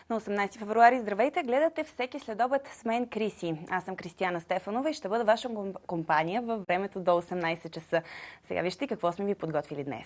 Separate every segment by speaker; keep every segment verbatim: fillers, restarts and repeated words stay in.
Speaker 1: На осемнадесети февруари, здравейте! Гледате всеки следобед с мен Криси. Аз съм Кристияна Стефанова и ще бъда ваша компания във времето до осемнадесет часа. Сега вижте какво сме ви подготвили днес.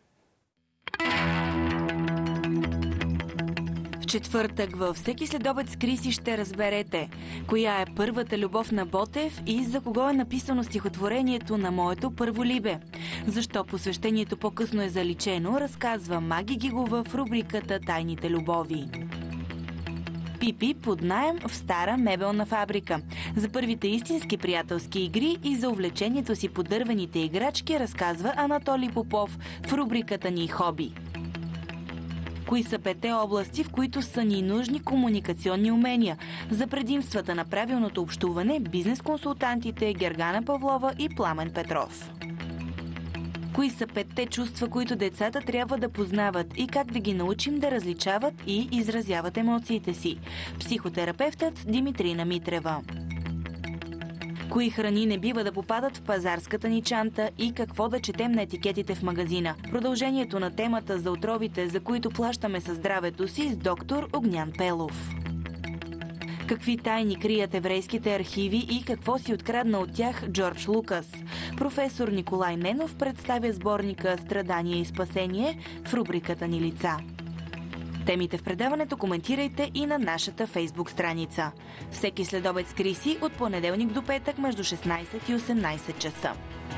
Speaker 1: В четвъртък във всеки следобед с Криси ще разберете коя е първата любов на Ботев и за кого е написано стихотворението на моето първолибе. Защо посвещението по-късно е заличено, разказва Маги Гигова в рубриката Тайните любови. Пипи под наем в стара мебелна фабрика. За първите истински приятелски игри и за увлечението си по дървените играчки разказва Анатолий Попов в рубриката ни Хоби. Кои са петте области, в които са ни нужни комуникационни умения? За предимствата на правилното общуване бизнес-консултантите Гергана Павлова и Пламен Петров. Кои са петте чувства, които децата трябва да познават и как да ги научим да различават и изразяват емоциите си? Психотерапевтът Димитрина Митрева. Кои храни не бива да попадат в пазарската ни чанта и какво да четем на етикетите в магазина? Продължението на темата за отровите, за които плащаме със здравето си, с доктор Огнян Пелов. Какви тайни крият еврейските архиви и какво си открадна от тях Джордж Лукас? Професор Николай Ненов представя сборника «Страдание и спасение» в рубриката ни лица. Темите в предаването коментирайте и на нашата фейсбук страница. Всеки следобед с Криси от понеделник до петък между шестнадесет и осемнадесет часа.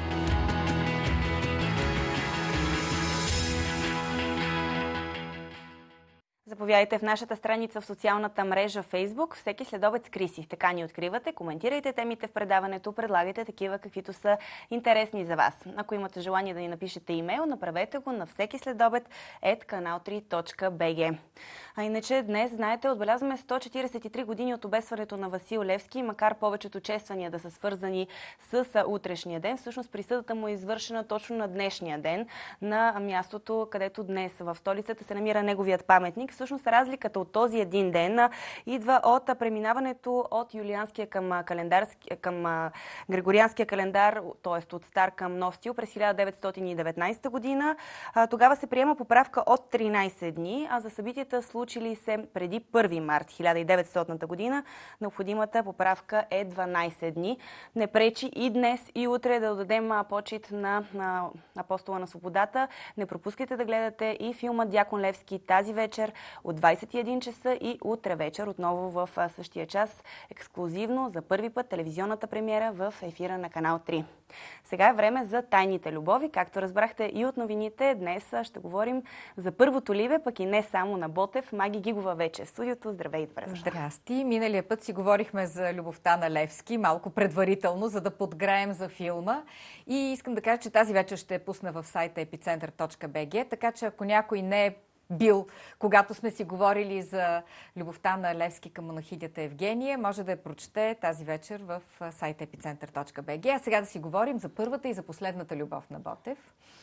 Speaker 1: Заповядайте в нашата страница в социалната мрежа Facebook всеки следобед с Криси. Така ни откривате, коментирайте темите в предаването, предлагайте такива, каквито са интересни за вас. Ако имате желание да ни напишете имейл, направете го на всеки следобед ет канал три точка би джи. А иначе днес, знаете, отбелязваме сто четиридесет и три години от обесването на Васил Левски, макар повечето чествания да са свързани с утрешния ден. Всъщност присъдата му е извършена точно на днешния ден, на мястото, където днес в столицата се намира неговият паметник. Всъщност разликата от този един ден идва от преминаването от юлианския към, към григорианския календар, т.е. от стар към нов стил през хиляда деветстотин и деветнадесета година. Тогава се приема поправка от тринадесет дни, а за събитията случили се преди първи март хиляда и деветстотната година, необходимата поправка е дванадесет дни. Не пречи и днес, и утре да дадем почит на, на Апостола на свободата. Не пропускайте да гледате и филма Дякон Левски тази вечер от двадесет и един часа и утре вечер отново в същия час, ексклузивно за първи път телевизионната премиера в ефира на канал три. Сега е време за тайните любови. Както разбрахте и от новините, днес ще говорим за първото либе, пък и не само на Ботев. Маги Гигова вече в студиото. Здравей, добре дошла.
Speaker 2: Здрасти. Миналия път си говорихме за любовта на Левски, малко предварително, за да подграем за филма. И искам да кажа, че тази вечер ще я пусна в сайта епицентър точка би джи, така че ако някой не е бил, когато сме си говорили за любовта на Левски към монахинята Евгения, може да я прочете тази вечер в сайта епицентър точка би джи. А сега да си говорим за първата и за последната любов на Ботев.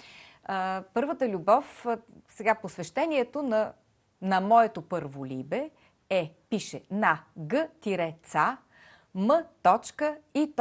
Speaker 2: Първата любов, сега посвещението на, на моето първо либе е, пише на г-ца м и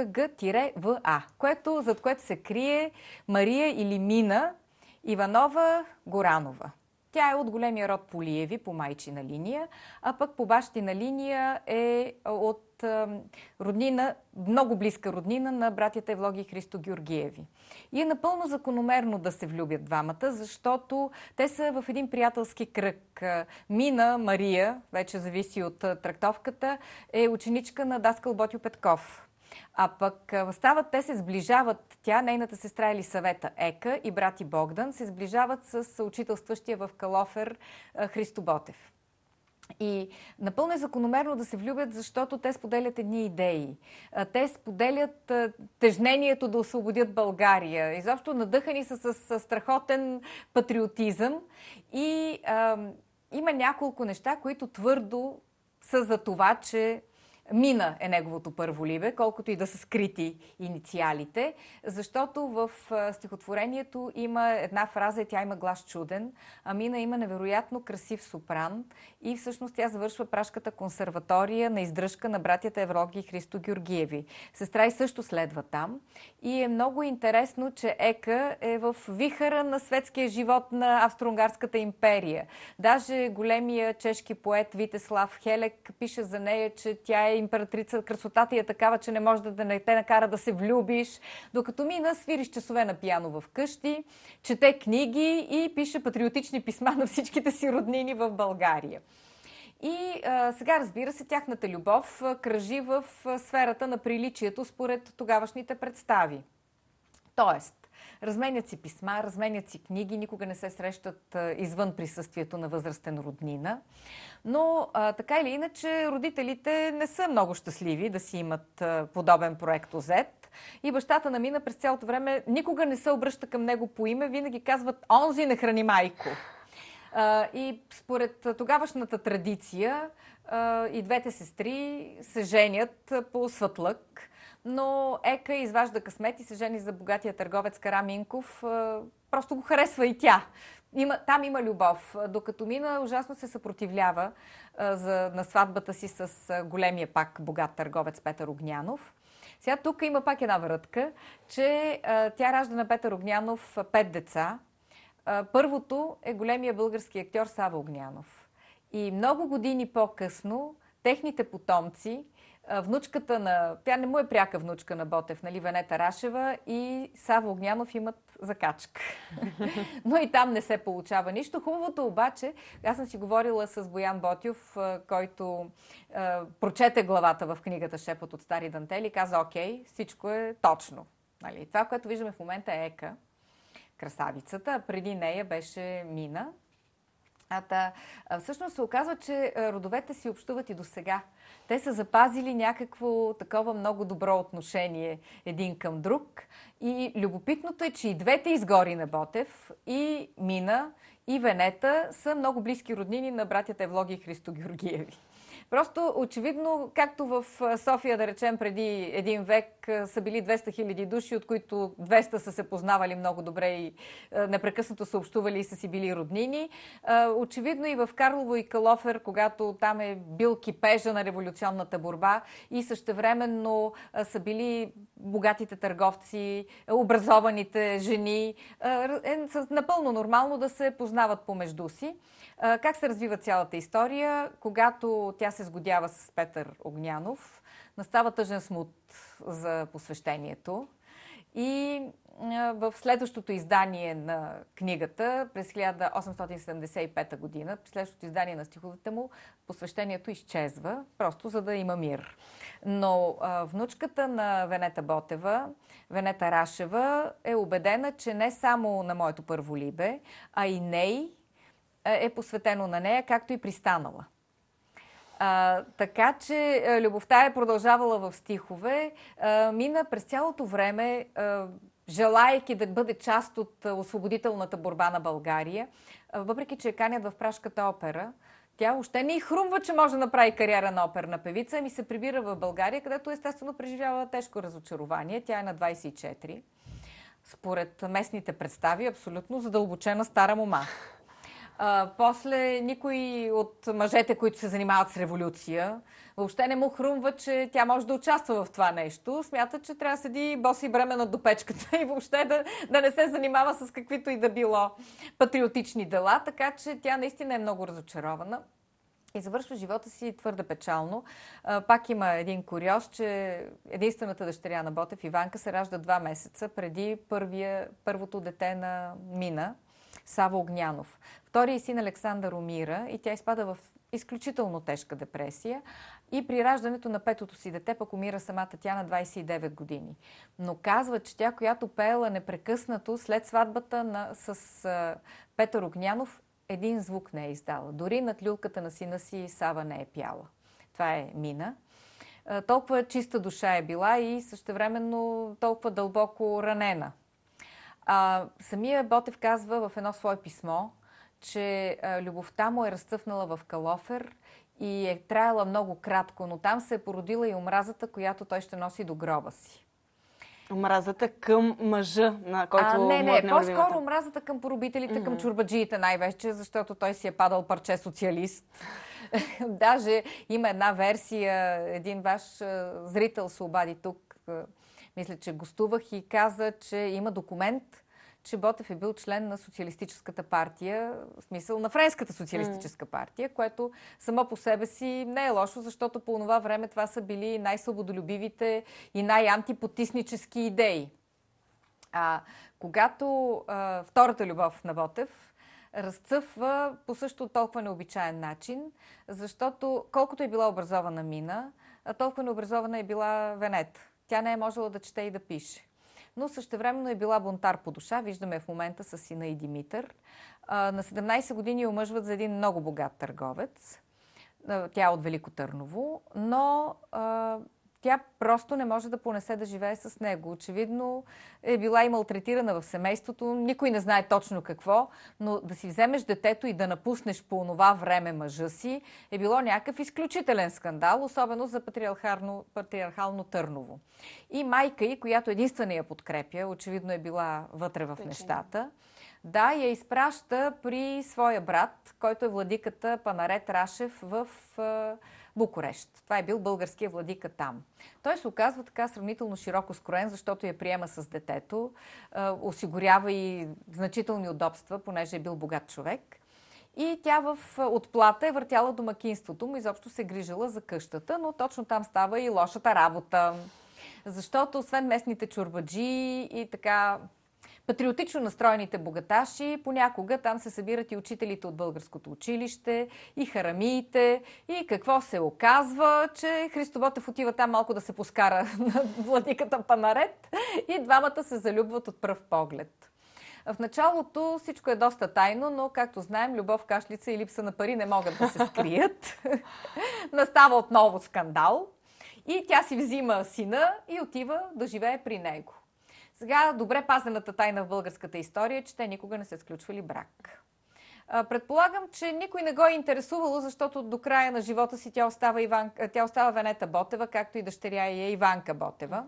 Speaker 2: г-ва, което, зад което се крие Мария или Мина Иванова Горанова. Тя е от големия род Полиеви по майчина линия, а пък по бащина линия е от е, роднина, много близка роднина на братята Евлоги и Христо Георгиеви. И е напълно закономерно да се влюбят двамата, защото те са в един приятелски кръг. Мина Мария, вече зависи от трактовката, е ученичка на даскал Ботьо Петков. А пък стават, те се сближават, тя, нейната сестра Елисавета Ека и брати Богдан се сближават с учителстващия в Калофер Христо Ботев. И напълно е закономерно да се влюбят, защото те споделят едни идеи. Те споделят тежнението да освободят България. Изобщо надъхани са с, с страхотен патриотизъм. И а, има няколко неща, които твърдо са за това, че Мина е неговото първолибе, колкото и да са скрити инициалите, защото в стихотворението има една фраза и тя има глас чуден, а Мина има невероятно красив сопран и всъщност тя завършва Пражката консерватория на издръжка на братята Евлоги и Христо Георгиеви. Сестра и също следва там и е много интересно, че Ека е в вихъра на светския живот на Австро-Унгарската империя. Даже големия чешки поет Витеслав Хелек пише за нея, че тя е императрица, красотата е такава, че не може да не те накара да се влюбиш, докато Мина свири с часове на пиано в къщи, чете книги и пише патриотични писма на всичките си роднини в България. И а, сега, разбира се, тяхната любов а, кръжи в а, сферата на приличието според тогавашните представи. Тоест, разменят си писма, разменят си книги, никога не се срещат а, извън присъствието на възрастен роднина. Но а, така или иначе, родителите не са много щастливи да си имат а, подобен проектозет. И бащата на Мина през цялото време никога не се обръща към него по име, винаги казват „онзи не храни майко“. А, и според тогавашната традиция а, и двете сестри се женят по сватлък, но Ека изважда късмет и се жени за богатия търговец Кара Минков. А, просто го харесва и тя. Има, там има любов, докато Мина ужасно се съпротивлява а, за, на сватбата си с а, големия пак богат търговец Петър Огнянов. Сега тук има пак една вратка, че а, тя ражда на Петър Огнянов пет деца. А, първото е големия български актьор Сава Огнянов. И много години по-късно техните потомци, внучката на... Тя не му е пряка внучка на Ботев, нали, Венета Рашева и Сава Огнянов имат закачка. Но и там не се получава нищо. Хубавото обаче, аз съм си говорила с Боян Ботев, който е, прочете главата в книгата Шепот от стари дантели и каза, окей, всичко е точно. Нали? Това, което виждаме в момента е Ека, красавицата, а преди нея беше Мина. А та, всъщност се оказва, че родовете си общуват и до сега. Те са запазили някакво такова много добро отношение един към друг. И любопитното е, че и двете изгори на Ботев, и Мина, и Венета са много близки роднини на братята Евлоги и Христо Георгиеви. Просто очевидно, както в София, да речем, преди един век са били двеста хиляди души, от които двеста са се познавали много добре и непрекъснато са общували и са си били роднини. Очевидно и в Карлово и Калофер, когато там е бил кипежа на революционната борба и същевременно са били богатите търговци, образованите жени, е напълно нормално да се познават помежду си. Как се развива цялата история? Когато тя се сгодява с Петър Огнянов, настава тъжен смут за посвещението и в следващото издание на книгата през хиляда осемстотин седемдесет и пета година, през следващото издание на стиховете му, посвещението изчезва, просто за да има мир. Но а, внучката на Венета Ботева, Венета Рашева, е убедена, че не само на моето първолибе, а и ней е посветено на нея, както и пристанала. А, така че любовта е продължавала в стихове. А, Мина през цялото време, а, желаейки да бъде част от освободителната борба на България, а, въпреки че я канят в Пражката опера, тя още не и хрумва, че може да направи кариера на оперна певица, ами се прибира в България, където естествено преживява тежко разочарование. Тя е на двайсет и четири. Според местните представи, абсолютно задълбочена стара мома. А, после никой от мъжете, които се занимават с революция, въобще не му хрумва, че тя може да участва в това нещо. Смята, че трябва да седи боси бремена до печката и въобще да, да не се занимава с каквито и да било патриотични дела, така че тя наистина е много разочарована и завършва живота си твърде печално. А, пак има един куриоз, че единствената дъщеря на Ботев, Иванка, се ражда два месеца преди първия, първото дете на Мина, Сава Огнянов. Вторият син Александър умира и тя изпада в изключително тежка депресия и при раждането на петото си дете пък умира самата тя на двайсет и девет години. Но казва, че тя, която пеела непрекъснато след сватбата на, с а, Петър Огнянов, един звук не е издала. Дори над люлката на сина си Сава не е пяла. Това е Мина. А, толкова чиста душа е била и същевременно толкова дълбоко ранена. А, самия Ботев казва в едно свое писмо, че а, любовта му е разцъфнала в Калофер и е траяла много кратко, но там се е породила и омразата, която той ще носи до гроба си.
Speaker 3: Омразата към мъжа, на който
Speaker 2: а, Не, не,
Speaker 3: млъкне
Speaker 2: по-скоро омразата към поробителите, mm-hmm. към чурбаджиите най-вече, защото той си е падал парче социалист. Даже има една версия, един ваш зрител се обади тук, мисля, че гостувах и каза, че има документ, че Ботев е бил член на Социалистическата партия, в смисъл на Френската социалистическа партия, което само по себе си не е лошо, защото по това време това са били най-свободолюбивите и най-антипотиснически идеи. А когато а, втората любов на Ботев разцъфва по също толкова необичаен начин, защото колкото е била образована Мина, толкова необразована е била Венета. Тя не е можела да чете и да пише. Но същевременно е била бунтар по душа. Виждаме в момента с сина и Димитър. На седемнайсет години омъжват за един много богат търговец. Тя е от Велико Търново, но а, тя просто не може да понесе да живее с него. Очевидно е била и малтретирана в семейството. Никой не знае точно какво, но да си вземеш детето и да напуснеш по онова време мъжа си е било някакъв изключителен скандал, особено за патриархално, патриархално Търново. И майка й, която единствено я подкрепя, очевидно е била вътре в
Speaker 3: Тече. нещата,
Speaker 2: да, я изпраща при своя брат, който е владиката Панарет Рашев в Букурещ. Това е бил българския владика там. Той се оказва така сравнително широко скроен, защото я приема с детето, осигурява и значителни удобства, понеже е бил богат човек. И тя в отплата е въртяла домакинството му, изобщо се грижила за къщата, но точно там става и лошата работа. Защото освен местните чорбаджи и така патриотично настроените богаташи, понякога там се събират и учителите от българското училище, и харамиите, и какво се оказва, че Христо Ботев отива там малко да се поскара на владиката Панарет и двамата се залюбват от пръв поглед. В началото всичко е доста тайно, но както знаем, любов, кашлица и липса на пари не могат да се скрият. Настава отново скандал и тя си взима сина и отива да живее при него. Сега добре пазената тайна в българската история е, че те никога не са сключвали брак. Предполагам, че никой не го е интересувало, защото до края на живота си тя остава, Иван, тя остава Венета Ботева, както и дъщеря е Иванка Ботева.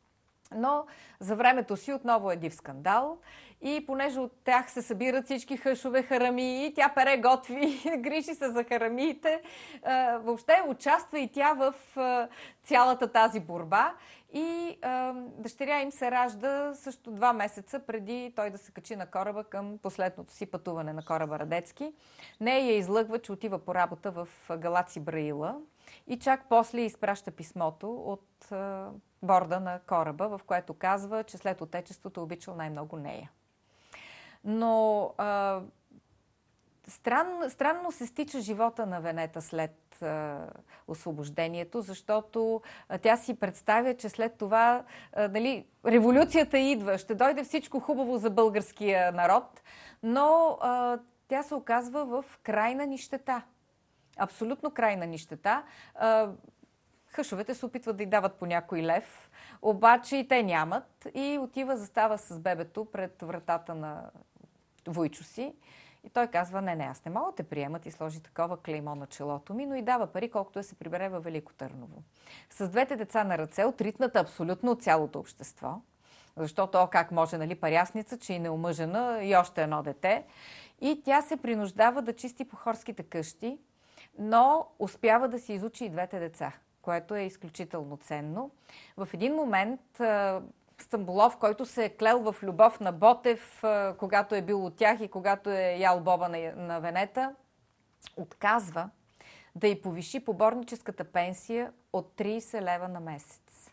Speaker 2: Но за времето си отново е див скандал и понеже от тях се събират всички хъшове, харамии, тя пере, готви, грижи се за харамиите, въобще участва и тя в цялата тази борба и дъщеря им се ражда също два месеца преди той да се качи на кораба към последното си пътуване на кораба Радецки. Нея я излъгва, че отива по работа в Галаци Браила и чак после изпраща писмото от борда на кораба, в което казва, че след отечеството обичал най-много нея. Но а, странно, странно се стича живота на Венета след а, освобождението, защото а, тя си представя, че след това а, нали, революцията идва, ще дойде всичко хубаво за българския народ, но а, тя се оказва в крайна нищета. Абсолютно крайна нищета. А, Хъшовете се опитват да й дават по някой лев, обаче и те нямат. И отива, застава с бебето пред вратата на войчо си. И той казва, не, не, аз не мога да те приемат и сложи такова клеймо на челото ми, но и дава пари, колкото да се прибере във Велико Търново. С двете деца на ръце, отритната абсолютно от цялото общество, защото о, как може, нали, парясница, че и неомъжена и още едно дете. И тя се принуждава да чисти похорските къщи, но успява да си изучи и двете деца, което е изключително ценно. В един момент Стамболов, който се е клел в любов на Ботев, когато е бил от тях и когато е ял боба на Венета, отказва да й повиши поборническата пенсия от трийсет лева на месец.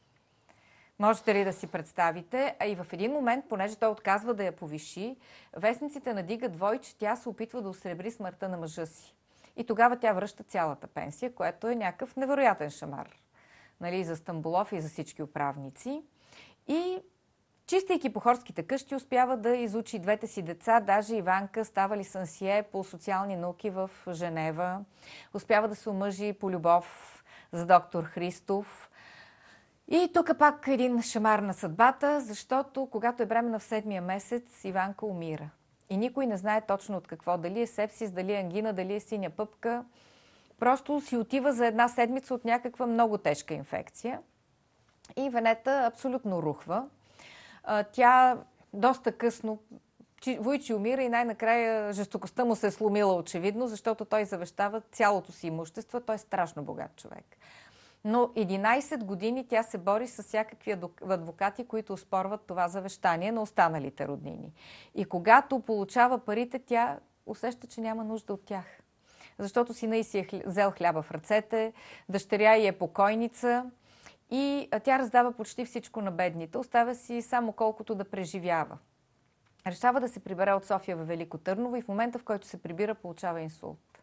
Speaker 2: Можете ли да си представите? А и в един момент, понеже той отказва да я повиши, вестниците надигат вой, че тя се опитва да осребри смъртта на мъжа си. И тогава тя връща цялата пенсия, което е някакъв невероятен шамар, нали, за Стамболов и за всички управници. И чистейки похорските къщи, успява да изучи двете си деца. Даже Иванка става лисансие по социални науки в Женева. Успява да се омъжи по любов за доктор Христов. И тук пак един шамар на съдбата, защото когато е бременна в седмия месец, Иванка умира. И никой не знае точно от какво. Дали е сепсис, дали е ангина, дали е синя пъпка. Просто си отива за една седмица от някаква много тежка инфекция. И Венета абсолютно рухва. Тя доста късно, Войчи умира и най-накрая жестокостта му се е сломила очевидно, защото той завещава цялото си имущество. Той е страшно богат човек. Но единайсет години тя се бори с всякакви адвокати, които оспорват това завещание на останалите роднини. И когато получава парите, тя усеща, че няма нужда от тях. Защото сина й си е взел хляба в ръцете, дъщеря й е покойница и тя раздава почти всичко на бедните. Оставя си само колкото да преживява. Решава да се прибере от София във Велико Търново и в момента, в който се прибира, получава инсулт.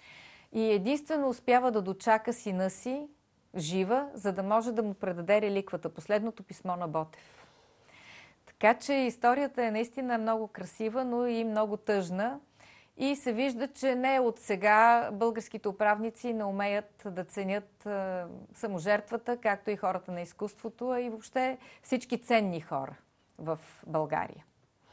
Speaker 2: И единствено успява да дочака сина си жива, за да може да му предаде реликвата, последното писмо на Ботев. Така че историята е наистина много красива, но и много тъжна. И се вижда, че не от сега българските управници не умеят да ценят е, саможертвата, както и хората на изкуството, а и въобще всички ценни хора в България.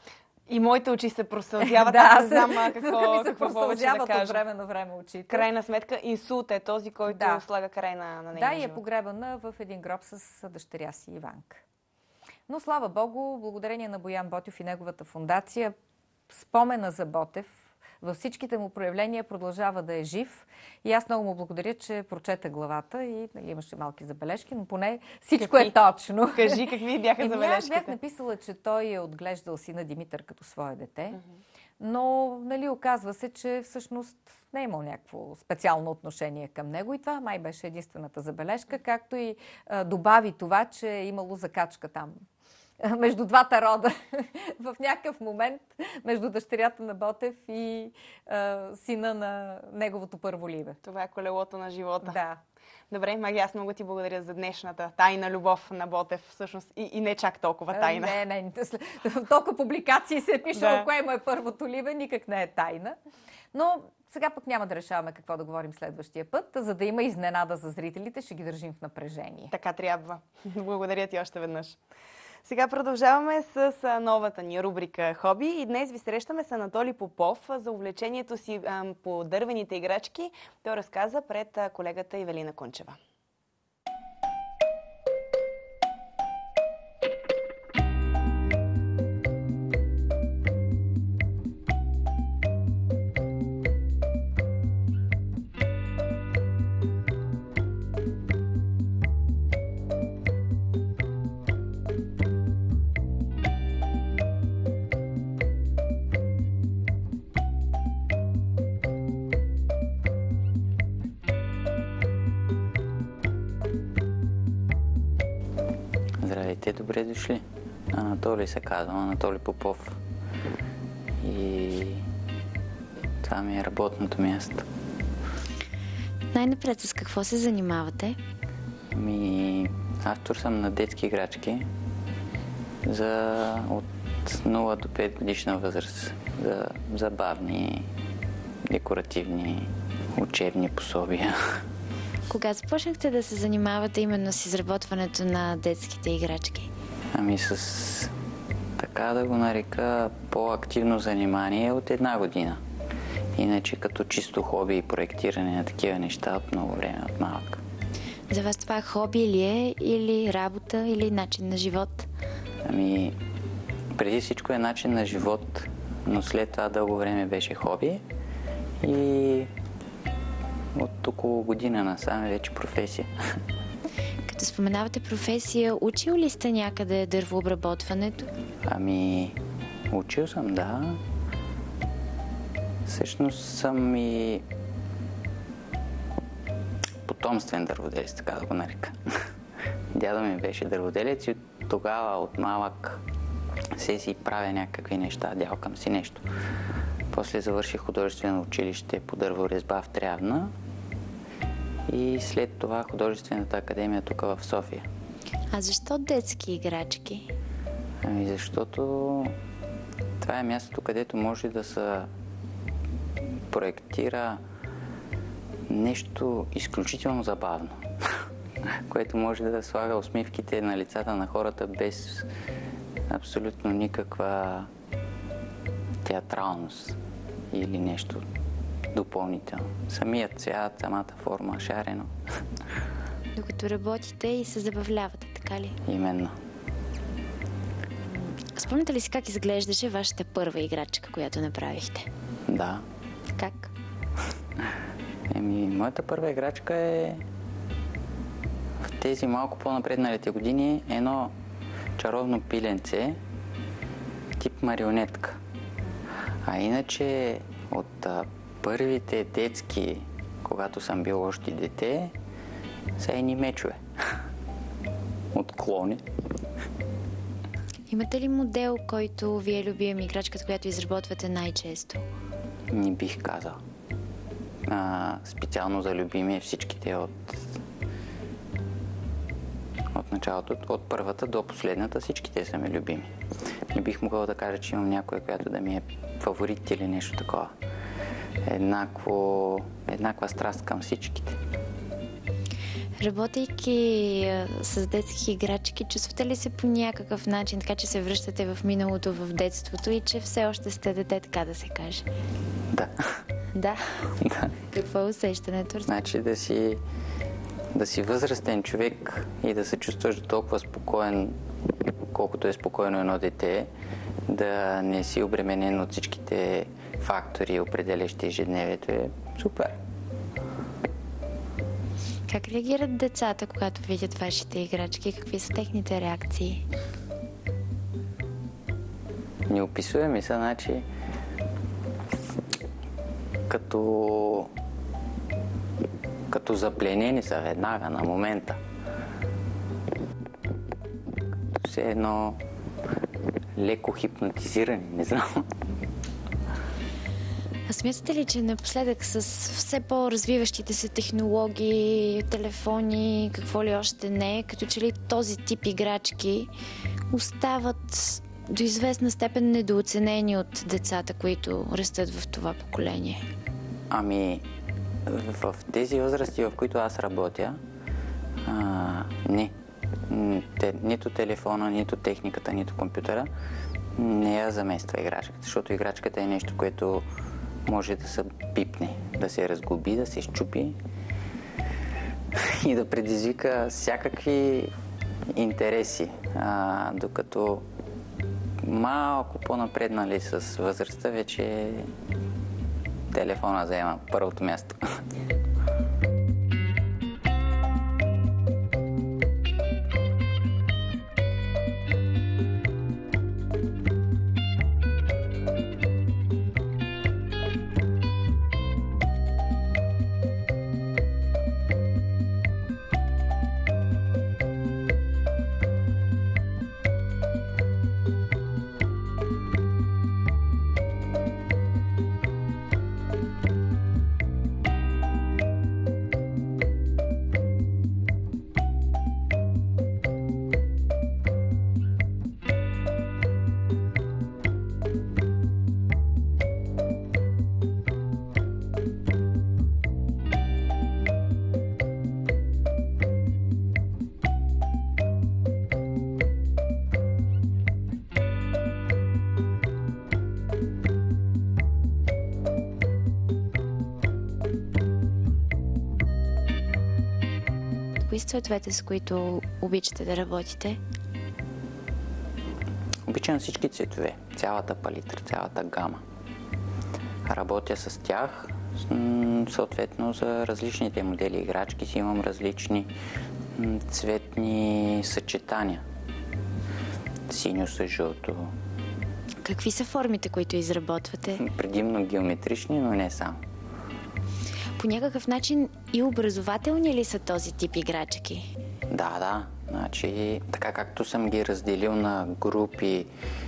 Speaker 3: И моите очи се просълзяват.
Speaker 2: Да,
Speaker 3: аз не знам а, какво,
Speaker 2: ми се
Speaker 3: какво повече да кажа.
Speaker 2: от време на време очите.
Speaker 3: Крайна сметка инсулт е този, който
Speaker 2: да.
Speaker 3: слага край на, на нейния
Speaker 2: Да, и е
Speaker 3: живот.
Speaker 2: погребана в един гроб с дъщеря си Иванка. Но слава Богу, благодарение на Боян Ботев и неговата фондация, спомена за Ботев във всичките му проявления продължава да е жив. И аз много му благодаря, че прочета главата и нали, имаше малки забележки, но поне всичко
Speaker 3: какви?
Speaker 2: е точно.
Speaker 3: Кажи какви бяха
Speaker 2: Еми,
Speaker 3: забележките.
Speaker 2: аз бях написала, че той е отглеждал сина Димитър като свое дете, но нали, оказва се, че всъщност не е имал някакво специално отношение към него и това май беше единствената забележка, както и а, добави това, че е имало закачка там между двата рода в някакъв момент между дъщерята на Ботев и а, сина на неговото първолибе.
Speaker 3: Това е колелото на живота.
Speaker 2: Да.
Speaker 3: Добре, Маги, аз много ти благодаря за днешната тайна любов на Ботев, всъщност и, и не чак толкова тайна.
Speaker 2: Не, не, толкова публикации се е пишало,
Speaker 3: Да.
Speaker 2: кое му е първото либе, никак не е тайна. Но сега пък няма да решаваме какво да говорим следващия път, за да има изненада за зрителите, ще ги държим в напрежение.
Speaker 3: Така трябва. Благодаря ти още веднъж. Сега продължаваме с новата ни рубрика Хоби и днес ви срещаме с Анатолий Попов за увлечението си по дървените играчки. Той разказа пред колегата Ивелина Кунчева.
Speaker 4: Здравейте, добре дошли. Анатолий се казвам, Анатолий Попов. И това ми е работното място.
Speaker 5: Най-напред с какво се занимавате?
Speaker 4: Ми, автор съм на детски играчки за от нула до пет годишна възраст. За забавни, декоративни, учебни пособия.
Speaker 5: Кога започнахте да се занимавате именно с изработването на детските играчки?
Speaker 4: Ами с, така да го нарека, по-активно занимание от една година. Иначе като чисто хоби и проектиране на такива неща от много време, от малък.
Speaker 5: За вас това хоби ли е, или работа, или начин на живот?
Speaker 4: Ами, преди всичко е начин на живот, но след това дълго време беше хоби и от около година насам е вече професия.
Speaker 5: Като споменавате професия, учил ли сте някъде дървообработването?
Speaker 4: Ами, учил съм, да. Всъщност съм и потомствен дърводелец, така да го нарека. Дядо ми беше дърводелец и тогава от малък се си правя някакви неща, дялкам си нещо. После завърших художествено училище по дърворезба в Трявна и след това художествената академия тук в София.
Speaker 5: А защо детски играчки?
Speaker 4: Ами защото това е мястото, където може да се проектира нещо изключително забавно, което може да слага усмивките на лицата на хората без абсолютно никаква театралност или нещо допълнително. Самият цвят, самата форма, шарено.
Speaker 5: Докато работите и се забавлявате, така ли?
Speaker 4: Именно.
Speaker 5: Спомняте ли си как изглеждаше вашата първа играчка, която направихте?
Speaker 4: Да.
Speaker 5: Как?
Speaker 4: Еми, моята първа играчка е в тези малко по-напредналите години едно чаровно пиленце, тип марионетка. А иначе от а, първите детски, когато съм бил още дете, са едни мечове. От клони.
Speaker 5: Имате ли модел, който ви е любим, играчката, която изработвате най-често?
Speaker 4: Не бих казал. А, специално за любими всичките от от началото, от първата до последната, всичките са ми любими. Не бих могъл да кажа, че имам някоя, която да ми е фаворит или нещо такова. Еднакво, еднаква страст към всичките.
Speaker 5: Работейки а, с детски играчки, чувствате ли се по някакъв начин, така че се връщате в миналото, в детството и че все още сте дете, така да се каже?
Speaker 4: Да.
Speaker 5: Да?
Speaker 4: Да.
Speaker 5: Какво е усещането?
Speaker 4: Значи да си, да си възрастен човек и да се чувстваш толкова спокоен, колкото е спокойно едно дете, да не си обременен от всичките фактори, определящи ежедневието, е супер.
Speaker 5: Как реагират децата, когато видят вашите играчки? Какви са техните реакции?
Speaker 4: Неописуеми са, значи, като, като запленени са веднага, на момента. Все едно леко хипнотизирани, не знам.
Speaker 5: А смятате ли, че напоследък с все по-развиващите се технологии, телефони, какво ли още не, като че ли този тип играчки остават до известна степен недооценени от децата, които растат в това поколение?
Speaker 4: Ами, в тези възрасти, в които аз работя, а, не. Те, нито телефона, нито техниката, нито компютъра не я замества играчката, защото играчката е нещо, което може да се пипне, да се разглоби, да се счупи и да предизвика всякакви интереси. А, докато малко по-напреднали с възрастта, вече телефона заема първото място.
Speaker 5: Кои са цветовете, с които обичате да работите?
Speaker 4: Обичам всички цветове, цялата палитра, цялата гама. Работя с тях, съответно за различните модели играчки си имам различни цветни съчетания. Синьо с жълто.
Speaker 5: Какви са формите, които изработвате?
Speaker 4: Предимно геометрични, но не само.
Speaker 5: По някакъв начин и образователни ли са този тип играчки?
Speaker 4: Да, да. Значи, така както съм ги разделил на групи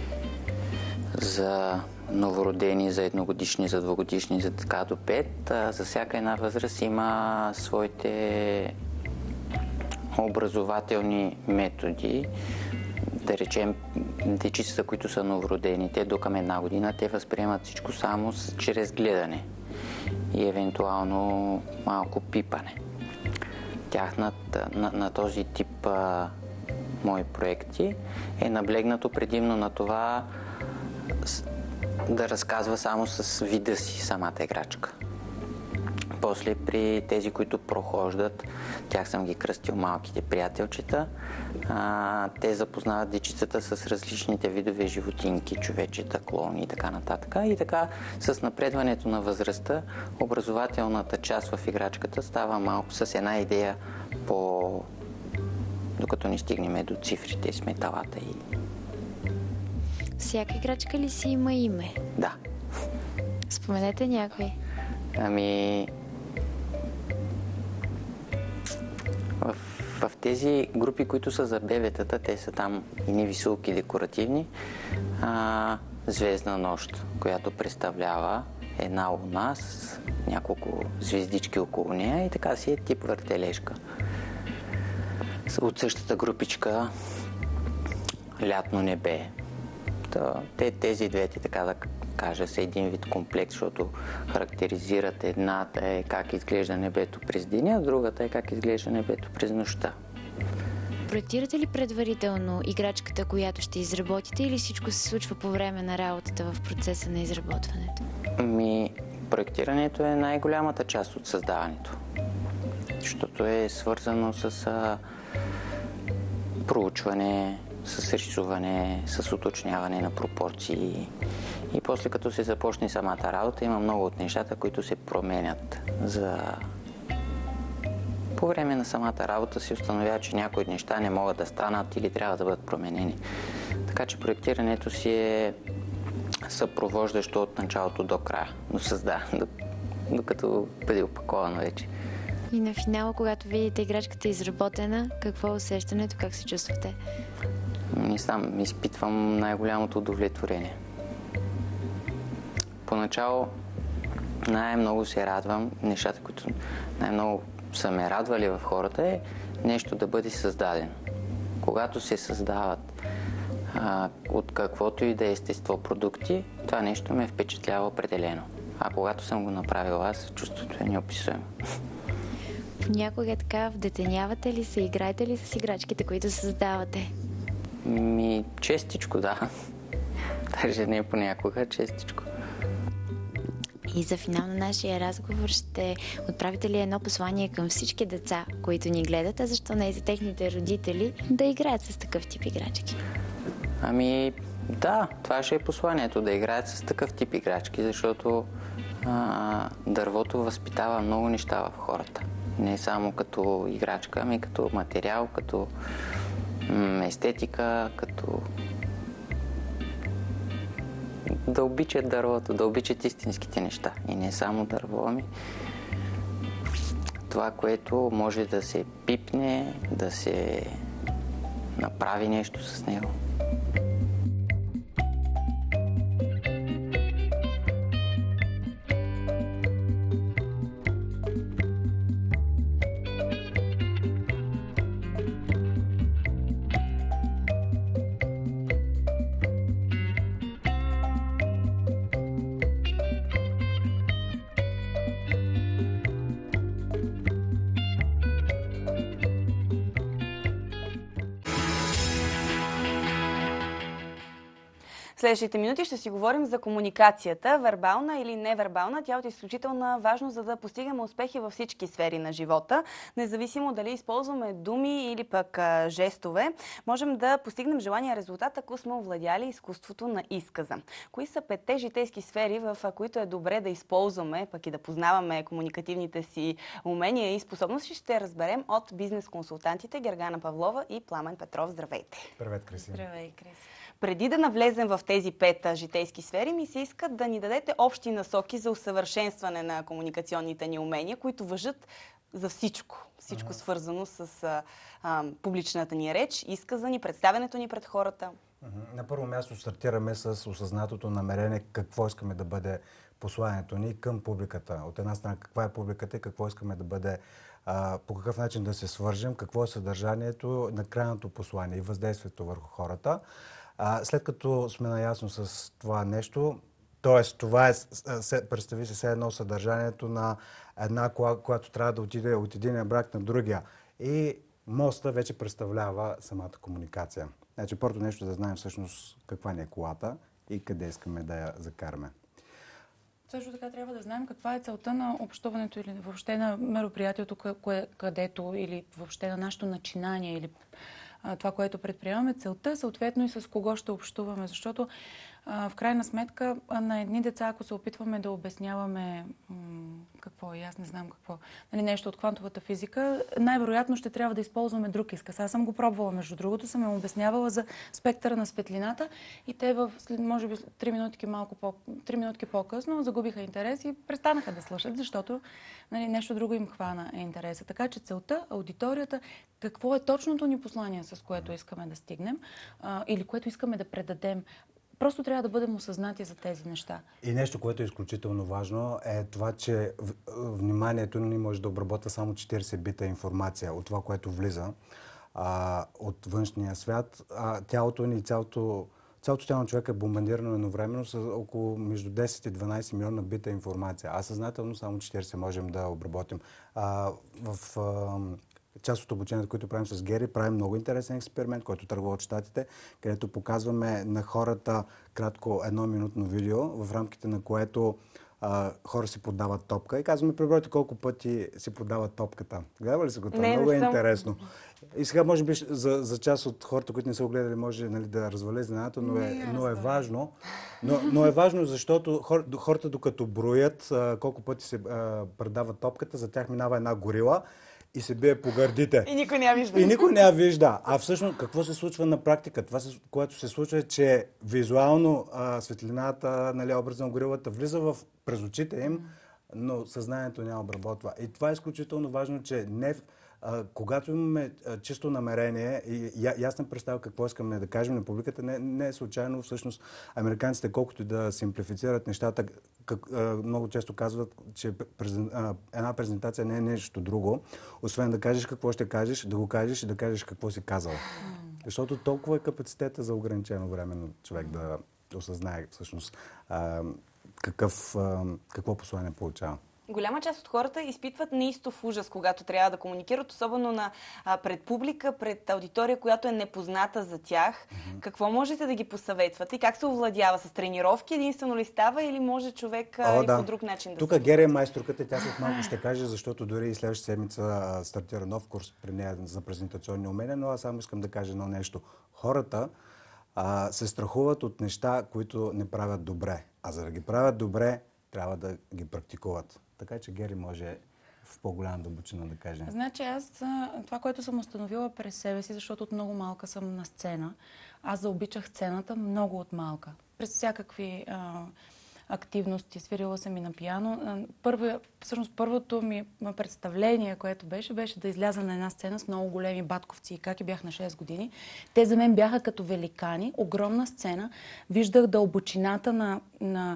Speaker 4: за новородени, за едногодишни, за двогодишни, за така до пет, за всяка една възраст има своите образователни методи. Да речем, дечицата, които са новородени, те до към една година, те възприемат всичко само чрез гледане и евентуално малко пипане. Тяхната, на, на този тип а, мои проекти е наблегнато предимно на това да разказва само с вида си самата играчка. После при тези, които прохождат, тях съм ги кръстил малките приятелчета, а, те запознават дечицата с различните видове животинки, човечета, клоуни и така нататък. И така с напредването на възрастта, образователната част в играчката става малко с една идея по... докато не стигнем до цифрите, сметалата и...
Speaker 5: Всяка играчка ли си има име?
Speaker 4: Да.
Speaker 5: Споменете някой.
Speaker 4: Ами... В, в тези групи, които са за бебетата, те са там едни висулки декоративни. А, звездна нощ, която представлява една луна с няколко звездички около нея и така си е тип въртележка. От същата групичка лятно небе. Те, тези двете, така да кажа, са един вид комплект, защото характеризират едната е как изглежда небето през деня, а другата е как изглежда небето през нощта.
Speaker 5: Проектирате ли предварително играчката, която ще изработите, или всичко се случва по време на работата в процеса на изработването?
Speaker 4: Ми, проектирането е най-голямата част от създаването, защото е свързано с а, проучване, с рисуване, с уточняване на пропорции. И после като се започне самата работа, има много от нещата, които се променят. За... По време на самата работа се установява, че някои неща не могат да станат или трябва да бъдат променени. Така че проектирането си е съпровождащо от началото до края, до създаване, докато бъде опаковано вече.
Speaker 5: И на финала, когато видите играчката изработена, какво е усещането, как се чувствате?
Speaker 4: Не сам изпитвам най-голямото удовлетворение. Поначало най-много се радвам, нещата, които най-много са ме радвали в хората, е нещо да бъде създадено. Когато се създават а, от каквото и да е естество продукти, това нещо ме впечатлява определено. А когато съм го направил аз, чувството е неописуемо.
Speaker 5: Понякога така вдетенявате ли се, играете ли с играчките, които създавате?
Speaker 4: Ми, честичко, да. Даже не понякога, честичко.
Speaker 5: И за финал на нашия разговор ще отправите ли едно послание към всички деца, които ни гледат, а защо не и за техните родители, да играят с такъв тип играчки?
Speaker 4: Ами, да, това ще е посланието, да играят с такъв тип играчки, защото а, дървото възпитава много неща в хората. Не само като играчка, ами като материал, като м- естетика, като... да обичат дървото, да обичат истинските неща. И не само дърво, ами това, което може да се пипне, да се направи нещо с него.
Speaker 3: В следващите минути ще си говорим за комуникацията, вербална или невербална. Тя е от изключителна важност, за да постигаме успехи във всички сфери на живота. Независимо дали използваме думи или пък а, жестове, можем да постигнем желания резултат, ако сме овладяли изкуството на изказа. Кои са петте житейски сфери, в които е добре да използваме, пък и да познаваме комуникативните си умения и способности, ще разберем от бизнес-консултантите Гергана Павлова и Пламен Петров. Здравейте!
Speaker 6: Привет, Кристина!
Speaker 2: Здравей, Крис!
Speaker 3: Преди да навлезем в тези пет житейски сфери, ми се иска да ни дадете общи насоки за усъвършенстване на комуникационните ни умения, които важат за всичко. Всичко ага. свързано с а, а, публичната ни реч, изказа ни, представянето ни пред хората.
Speaker 6: На първо място стартираме с осъзнатото намерение какво искаме да бъде посланието ни към публиката. От една страна каква е публиката и какво искаме да бъде, а, по какъв начин да се свържем, какво е съдържанието на крайното послание и въздействието върху хората. А, след като сме наясно с това нещо, т.е. това е, представи се, все едно съдържанието на една кола, която трябва да отиде от единия брак на другия. И моста вече представлява самата комуникация. Значи, първото нещо да знаем всъщност каква ни е колата и къде искаме да я закараме.
Speaker 1: Също така трябва да знаем каква е целта на общуването или въобще на мероприятието, кое, където или въобще на нашето начинание или а, това, което предприемаме. Целта съответно и с кого ще общуваме, защото а, в крайна сметка на едни деца, ако се опитваме да обясняваме м- какво е, аз не знам какво, нали, нещо от квантовата физика, най-вероятно ще трябва да използваме друг изказ. Аз съм го пробвала, между другото, съм им обяснявала за спектъра на светлината и те в, може би, три минутки, малко по, три минутки по-късно загубиха интерес и престанаха да слушат, защото нали, нещо друго им хвана е интереса. Така че целта, аудиторията, какво е точното ни послание, с което искаме да стигнем а, или което искаме да предадем. Просто трябва да бъдем осъзнати за тези неща.
Speaker 6: И нещо, което е изключително важно, е това, че вниманието ни може да обработва само четирийсет бита информация от това, което влиза а, от външния свят. А, тялото ни и цялото, цялото тяло на човека е бомбардирано едновременно с около между десет и дванайсет милиона бита информация. А съзнателно само четирийсет можем да обработим. А, в а, част от обучението, които правим с Гери, правим много интересен експеримент, който тръгва от щатите, където показваме на хората кратко едноминутно видео, в рамките на което а, хора си подават топка и казваме, пребройте колко пъти си подават топката. Гледава ли се го това?
Speaker 3: Не,
Speaker 6: много
Speaker 3: не
Speaker 6: е
Speaker 3: съм.
Speaker 6: интересно. И сега, може би, за, за част от хората, които не са огледали, може нали, да развале знанието, но, е, но е важно. Но, но е важно, защото хор, хората, докато броят а, колко пъти се а, предават топката, за тях минава една горила и се бие по гърдите.
Speaker 3: И никой не я вижда.
Speaker 6: И никой не я вижда. А всъщност какво се случва на практика? Това, което се случва е, че визуално а, светлината, нали, образно горилата влиза в, през очите им, но съзнанието няма обработва. И това е изключително важно, че не, а, когато имаме а, чисто намерение и я, ясна представа какво искаме да кажем на публиката, не, не е случайно всъщност американците, колкото да симплифицират нещата, как, а, много често казват, че презен, а, една презентация не е нещо друго, освен да кажеш какво ще кажеш, да го кажеш и да кажеш какво си казал. Защото толкова е капацитета за ограничено време на човек да осъзнае всъщност а, какъв, а, какво послание получава.
Speaker 3: Голяма част от хората изпитват неистов ужас, когато трябва да комуникират, особено на, а, пред публика, пред аудитория, която е непозната за тях. Mm-hmm. Какво можете да ги посъветвате и как се овладява? С тренировки единствено ли става или може човек а,
Speaker 6: О,
Speaker 3: и
Speaker 6: да.
Speaker 3: по друг начин да
Speaker 6: Тук
Speaker 3: се...
Speaker 6: Гери е майсторката, тя след малко ще каже, защото дори и следващата седмица а, стартира нов курс при нея за презентационни умения, но аз само искам да кажа едно нещо. Хората а, се страхуват от неща, които не правят добре. А за да ги правят добре, трябва да ги практикуват. Така че Гери може в по-голяма дълбочина да каже.
Speaker 1: Значи аз това, което съм установила през себе си, защото от много малка съм на сцена, аз заобичах сцената много от малка. През всякакви а, активности, свирила съм и на пиано. Първо, всъщност първото ми представление, което беше, беше да изляза на една сцена с много големи батковци. И как и бях на шест години. Те за мен бяха като великани, огромна сцена. Виждах дълбочината на, на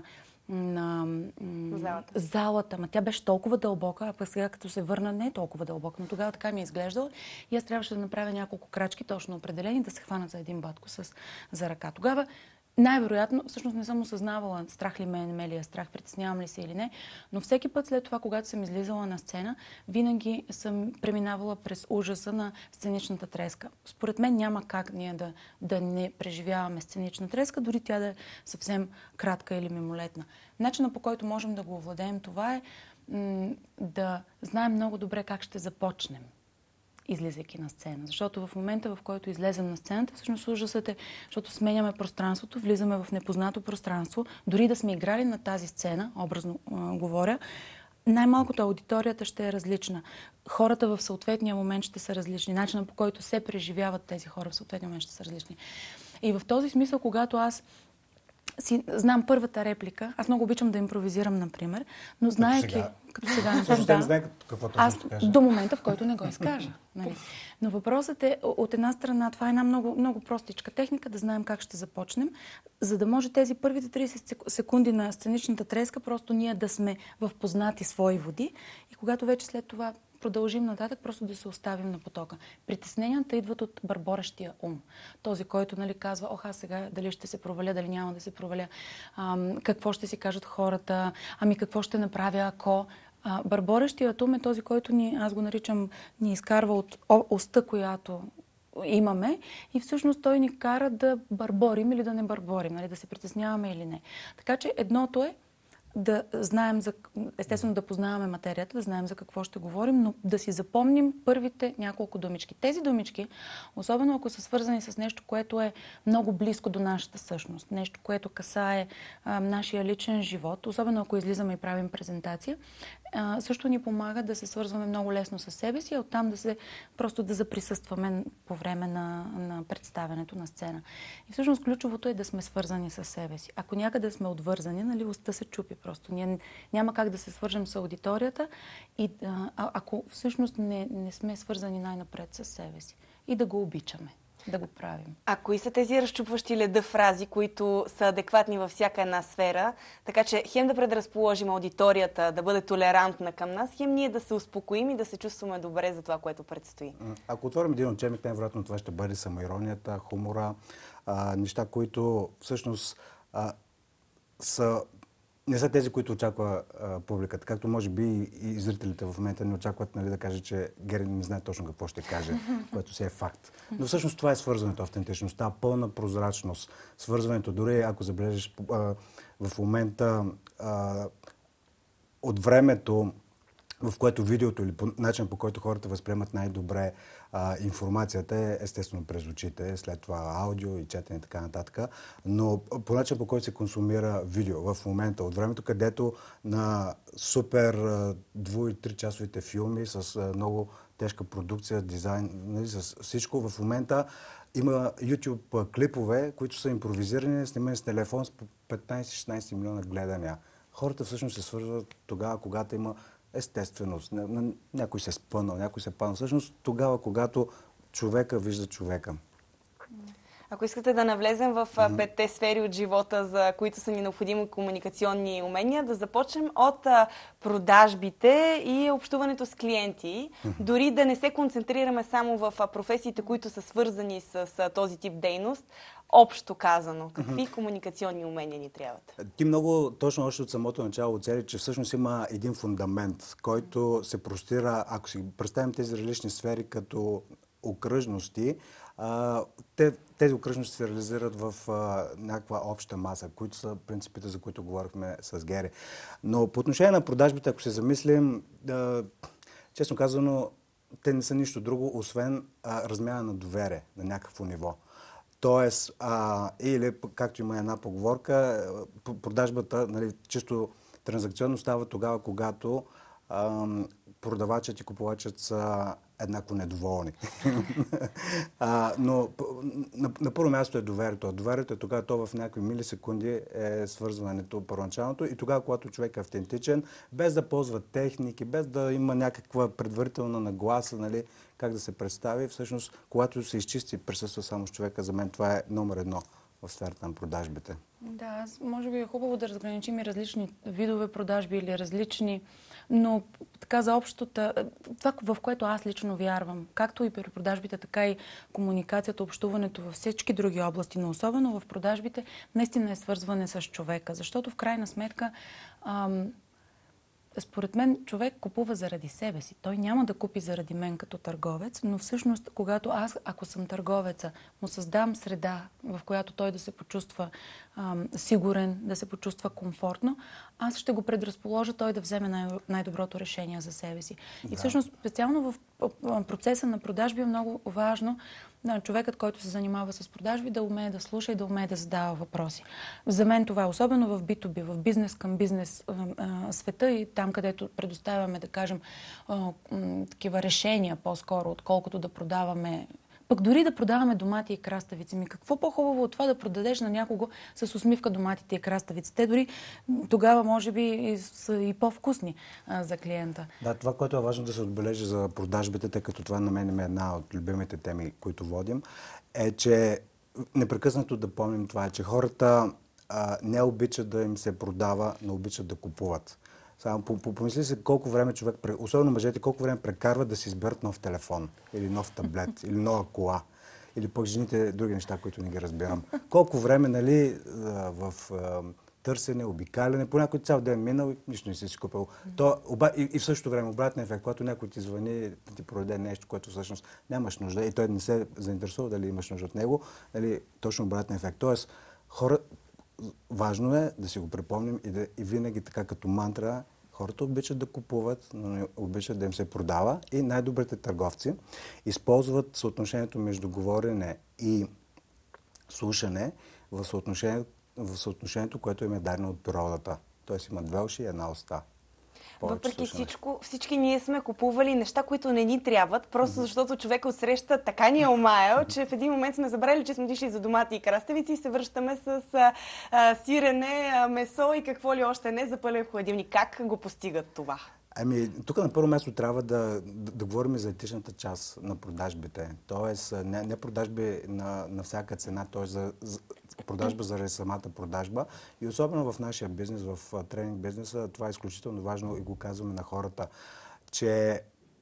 Speaker 1: на
Speaker 3: залата.
Speaker 1: залата. Ма тя беше толкова дълбока, а пък сега като се върна не е толкова дълбока. Но тогава така ми е изглеждала и аз трябваше да направя няколко крачки точно определени, да се хвана за един батко с, за ръка. Тогава най-вероятно, всъщност не съм осъзнавала страх ли ме, не ме ли е страх, притеснявам ли се или не, но всеки път след това, когато съм излизала на сцена, винаги съм преминавала през ужаса на сценичната треска. Според мен няма как ние да, да не преживяваме сценична треска, дори тя да е съвсем кратка или мимолетна. Начинът, по който можем да го овладеем, това е м- да знаем много добре как ще започнем, излизайки на сцена. Защото в момента, в който излезем на сцената, всъщност ужасът е, защото сменяме пространството, влизаме в непознато пространство. Дори да сме играли на тази сцена, образно а, говоря, най-малкото аудиторията ще е различна. Хората в съответния момент ще са различни. Начинът, по който се преживяват тези хора в съответния момент ще са различни. И в този смисъл, когато аз си, знам първата реплика, аз много обичам да импровизирам, например, но знаеки... Като сега.
Speaker 6: Също да не знае какво точно
Speaker 1: аз
Speaker 6: ще кажа.
Speaker 1: до момента, в който не го изкажа. Нали? Но въпросът е, от една страна, това е една много, много простичка техника, да знаем как ще започнем, за да може тези първите трийсет секунди на сценичната треска, просто ние да сме в познати свои води и когато вече след това продължим нататък, просто да се оставим на потока. Притесненията идват от бърборещия ум. Този, който нали, казва, ох, аз сега дали ще се проваля, дали няма да се проваля, ам, какво ще си кажат хората, ами какво ще направя, ако... А, бърборещият ум е този, който ни, аз го наричам, ни изкарва от уста, която
Speaker 7: имаме и всъщност той ни кара да бърборим или да не бърборим, нали, да се притесняваме или не. Така че едното е да знаем, за, естествено да познаваме материята, да знаем за какво ще говорим, но да си запомним първите няколко думички. Тези думички, особено ако са свързани с нещо, което е много близко до нашата същност, нещо, което касае а, нашия личен живот, особено ако излизаме и правим презентация, а, също ни помага да се свързваме много лесно с себе си, а оттам да се просто да заприсъстваме по време на, на представянето на сцена. И всъщност ключовото е да сме свързани с себе си. Ако някъде сме отвързани, нали, уста се чупи. Просто ние няма как да се свържем с аудиторията и а, ако всъщност не, не сме свързани най-напред с себе си и да го обичаме, да го правим.
Speaker 3: А кои са тези разчупващи леда фрази, които са адекватни във всяка една сфера, така че хем да предразположим аудиторията да бъде толерантна към нас, хем ние да се успокоим и да се чувстваме добре за това, което предстои?
Speaker 6: Ако отворим един учебник, най-вероятно това ще бъде самоиронията, хумора, а, неща, които всъщност а, са не са тези, които очаква а, публиката. Както може би и, и зрителите в момента не очакват, нали, да каже, че Гери не знае точно какво ще каже, което си е факт. Но всъщност това е свързването, автентичността, пълна прозрачност. Свързването, дори ако забележиш а, в момента а, от времето, в което видеото или по начин, по който хората възприемат най-добре а, информацията е естествено през очите, след това аудио и четене и така нататък. Но по начин, по който се консумира видео в момента, от времето, където на супер дву- и тричасовите филми с а, много тежка продукция, дизайн, нали, с всичко, в момента има YouTube клипове, които са импровизирани, снимани с телефон с петнайсет-шестнайсет милиона гледания. Хората всъщност се свързват тогава, когато има естественост. Някой се спънал, някой се паднал. Всъщност тогава, когато човека вижда човека.
Speaker 3: Ако искате да навлезем в mm-hmm. петте сфери от живота, за които са ни необходими комуникационни умения, да започнем от продажбите и общуването с клиенти. Mm-hmm. Дори да не се концентрираме само в професиите, които са свързани с този тип дейност, общо казано, какви mm-hmm. комуникационни умения ни трябват?
Speaker 6: Ти много точно още от самото начало оцели, че всъщност има един фундамент, който се простира, ако си представим тези различни сфери като окръжности, а, те, тези окръжности се реализират в а, някаква обща маса, които са принципите, за които говорихме с Гери. Но по отношение на продажбите, ако се замислим, а, честно казано, те не са нищо друго, освен а, размяна на доверие на някакво ниво. Тоест, а, или както има една поговорка, продажбата, нали, чисто транзакционно става тогава, когато а, продавачът и купувачът са еднакво недоволни. а, но на, на първо място е доверието. Доверието е тогава, то в някакви милисекунди е свързването първоначалното и тогава, когато човек е автентичен, без да ползва техники, без да има някаква предварителна нагласа, нали, как да се представи. Всъщност, когато се изчисти присъства само с човека, за мен това е номер едно в сферата на продажбите.
Speaker 7: Да, може би е хубаво да разграничим и различни видове продажби или различни, но така за общото, това в което аз лично вярвам, както и при продажбите, така и комуникацията, общуването във всички други области, но особено в продажбите, наистина е свързване с човека, защото в крайна сметка ам, според мен човек купува заради себе си. Той няма да купи заради мен като търговец, но всъщност, когато аз, ако съм търговеца, му създам среда, в която той да се почувства ам, сигурен, да се почувства комфортно, аз ще го предразположа той да вземе най- най-доброто решение за себе си. Да. И всъщност, специално в процеса на продажби е много важно на човекът, който се занимава с продажби, да умее да слуша и да умее да задава въпроси. За мен това е особено в би ту би, в бизнес към бизнес а, а, света и там, където предоставяме, да кажем, а, м, такива решения по-скоро, отколкото да продаваме. Пък дори да продаваме домати и краставици. Ми какво по-хубаво от това да продадеш на някого с усмивка доматите и краставици? Те дори тогава може би и са и по-вкусни а, за клиента.
Speaker 6: Да, това, което е важно да се отбележи за продажбите, тъй като това на мен е една от любимите теми, които водим, е, че непрекъснато да помним това, е, че хората а, не обичат да им се продава, но обичат да купуват. Само помисли се колко време човек, особено мъжете, колко време прекарват да си изберат нов телефон, или нов таблет, или нова кола, или пък жените други неща, които не ги разбирам. Колко време, нали, в търсене, обикаляне. По някой цял ден минал и нищо не си си купил. То, оба, и, и в същото време обратен ефект, когато някой ти звъни, ти продаде нещо, което всъщност нямаш нужда и той не се заинтересува дали имаш нужда от него, нали, точно обратен ефект. Тоест, хора, важно е да си го припомним и, да, и винаги така като мантра, хората обичат да купуват, но не обичат да им се продава и най-добрите търговци използват съотношението между говорене и слушане в съотношението, в съотношението, което им е дадено от природата. Тоест има две уши и една уста.
Speaker 3: Въпреки всичко, всички ние сме купували неща, които не ни трябват, просто защото човек отсреща така ни е омаял, че в един момент сме забрали, че сме отишли за домати и краставици и се връщаме с а, а, сирене, а, месо и какво ли още не запълен в хладилник. Как го постигат това?
Speaker 6: Ами, тук на първо място трябва да, да, да говорим за етичната част на продажбите. Тоест, не, не продажби на, на всяка цена, т.е. за, за продажба заради самата продажба. И особено в нашия бизнес, в тренинг бизнеса, това е изключително важно и го казваме на хората, че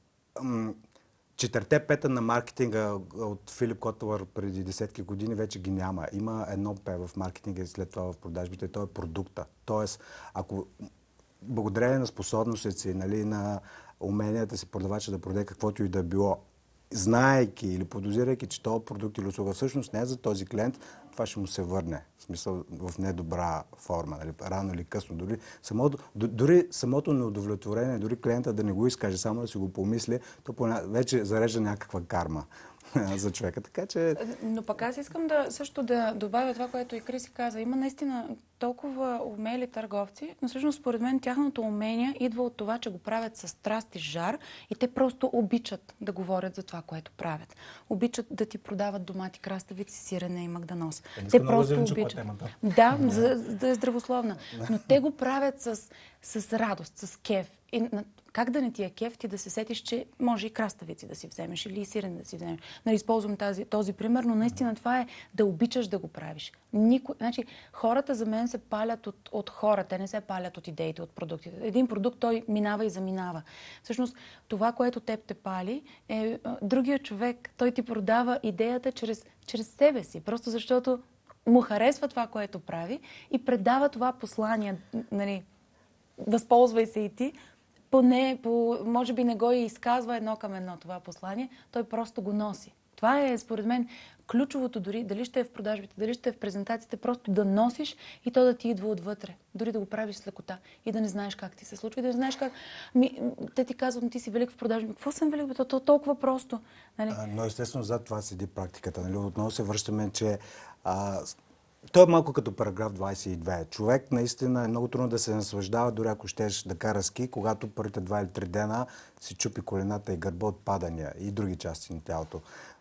Speaker 6: м- четирите пета на маркетинга от Филип Котлър преди десетки години вече ги няма. Има едно пе в маркетинга и след това в продажбите, то е продукта. Тоест, ако благодарение на способностите си, нали, на уменията си продавача да продаде каквото и да е било, знаейки или подозирайки, че този продукт или услуга всъщност не е за този клиент, това ще му се върне. В смисъл в недобра форма, нали, рано или късно. Дори самото, дори самото неудовлетворение, дори клиента да не го изкаже, само да си го помисли, то вече зарежда някаква карма за човека. Така че...
Speaker 7: Но пък аз искам да също да добавя това, което и Криси каза. Има наистина толкова умели търговци, но всъщност според мен тяхното умение идва от това, че го правят с страст и жар и те просто обичат да говорят за това, което правят. Обичат да ти продават домати, краставици, сирене и магданоз.
Speaker 6: Е,
Speaker 7: те просто обичат. Да, за, да е здравословна. Но те го правят с, с радост, с кеф. И как да не ти е кеф, ти да се сетиш, че може и краставици да си вземеш или и сирене да си вземеш. Нали, използвам тази, този пример, но наистина това е да обичаш да го правиш. Никой, значи, хората за мен се палят от, от хора, те не се палят от идеите, от продуктите. Един продукт той минава и заминава. Всъщност това, което теб те пали, е другия човек. Той ти продава идеята чрез, чрез себе си, просто защото му харесва това, което прави и предава това послание. Нали, възползвай се и ти. Поне, по, може би не го и изказва едно към едно това послание, той просто го носи. Това е, според мен, ключовото дори, дали ще е в продажбите, дали ще е в презентациите, просто да носиш и то да ти идва отвътре. Дори да го правиш с лекота и да не знаеш как ти се случва, и да не знаеш как... Ми, те ти казват, ти си велик в продажби. Какво съм велик? То, то толкова просто. Нали?
Speaker 6: А, но естествено зад това седи практиката. Нали? Отново се връщаме, че... А, той е малко като параграф двадесет и две. Човек наистина е много трудно да се наслаждава, дори ако щеш да кара ски, когато първите два или три дена си чупи колената и гърба от падания и други части на тялото.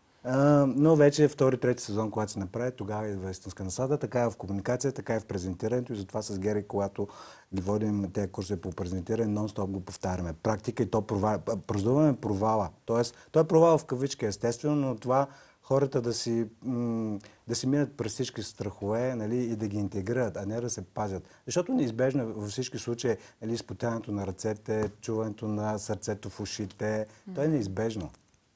Speaker 6: А, но вече втори, трети сезон, когато се направи, тогава идва истинска насада. Така е в комуникация, така е в презентирането и затова с Гери, когато ги водим тези курсове по презентиране, нон-стоп го повтаряме. Практика и то провал... празнуваме провала. Тоест, той е провал в кавички, естествено, но това хората да си, м- да си минат през всички страхове, нали, и да ги интегрират, а не да се пазят. Защото неизбежно във всички случаи, нали, изпотяването на ръцете, чуването на сърцето в ушите, mm. то е неизбежно.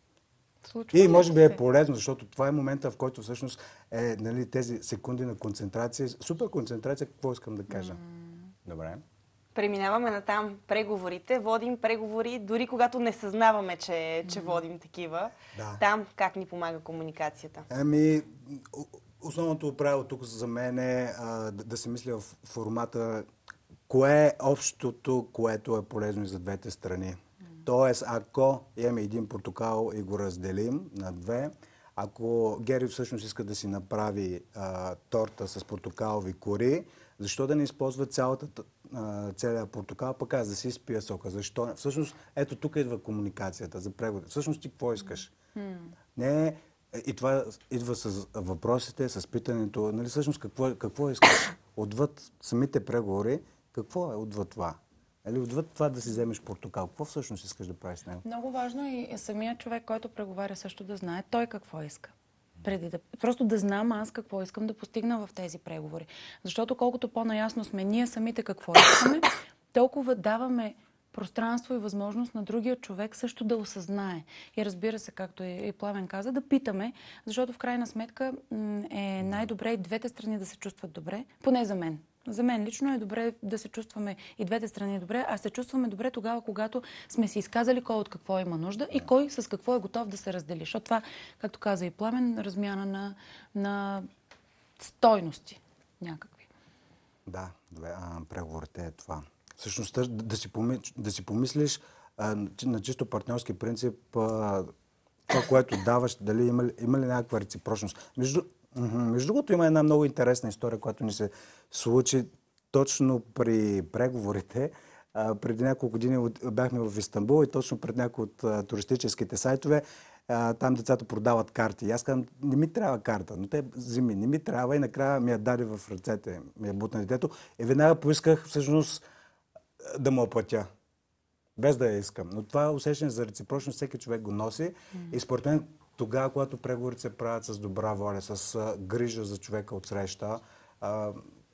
Speaker 6: Случва и може би е полезно, защото това е момента, в който всъщност е, нали, тези секунди на концентрация. Супер концентрация, какво искам да кажа? Mm. Добре.
Speaker 3: Преминаваме на там преговорите. Водим преговори, дори когато не съзнаваме, че, че водим такива. Да. Там как ни помага комуникацията?
Speaker 6: Ами, основното правило тук за мен е а, да, да се мисля в формата кое е общото, което е полезно и за двете страни. Mm. Тоест, ако имаме един портокал и го разделим на две, ако Гери всъщност иска да си направи а, торта с портокалови кори, защо да не използва цялата, целият портокал, пък аз да си изпия сока? Защо? Всъщност, ето тук идва комуникацията за преговори. Всъщност ти какво искаш? Mm. Не, и това идва с въпросите, с питането. Нали, всъщност какво, какво искаш? Отвъд самите преговори, какво е отвъд това? Или отвъд това да си вземеш портокал? Какво всъщност искаш да правиш с него?
Speaker 7: Много важно е и самият човек, който преговаря, също да знае той какво иска. Преди да, просто да знам аз какво искам да постигна в тези преговори. Защото колкото по-наясно сме ние самите какво искаме, толкова даваме пространство и възможност на другия човек също да осъзнае. И разбира се, както и Пламен каза, да питаме, защото в крайна сметка е най-добре и двете страни да се чувстват добре, поне за мен. За мен лично е добре да се чувстваме и двете страни добре, а се чувстваме добре тогава, когато сме си изказали кой от какво има нужда и кой с какво е готов да се раздели. Защото това, както каза и Пламен, размяна на, на стойности някакви.
Speaker 6: Да, добре, а, преговорите е това. Всъщност да, да, си, поми, да си помислиш а, на чисто партньорски принцип а, това, което даваш, дали има, има ли някаква реципрочност. Между, между другото има една много интересна история, която ни се случи точно при преговорите. А, преди няколко години бяхме в Истанбул и точно пред някои от а, туристическите сайтове а, там децата продават карти. И аз казвам, не ми трябва карта, но те вземи, не ми трябва и накрая ми я даде в ръцете, ми я бутна детето и веднага поисках всъщност да му оплатя. Без да я искам. Но това усещане за реципрочност всеки човек го носи. Mm. И според мен тогава, когато преговорите се правят с добра воля, с а, грижа за човека от среща, а,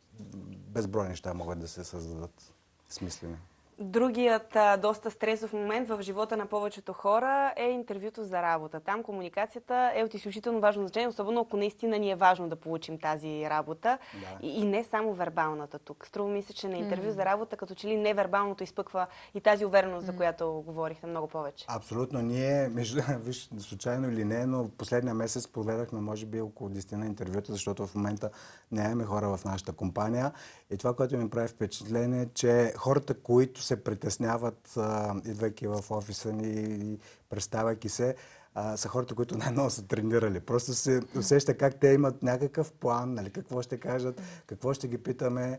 Speaker 6: безброй неща могат да се създадат смислени.
Speaker 3: Другият а, доста стресов момент в живота на повечето хора е интервюто за работа. Там комуникацията е от изключително важно значение, особено ако наистина ни е важно да получим тази работа. Да. И, и не само вербалната тук. Струва ми се, че на интервю mm. за работа, като че ли невербалното изпъква и тази увереност, mm. за която говорихте много повече.
Speaker 6: Абсолютно. Ние, между, виж, случайно или не, но в последния месец проведахме може би около десет на интервюта, защото в момента нямаме хора в нашата компания. И това, което ми прави впечатление е, че хората, които се притесняват, а, идвайки в офиса ни и представяйки се, а, са хората, които най-много са тренирали. Просто се усеща как те имат някакъв план, нали, какво ще кажат, какво ще ги питаме.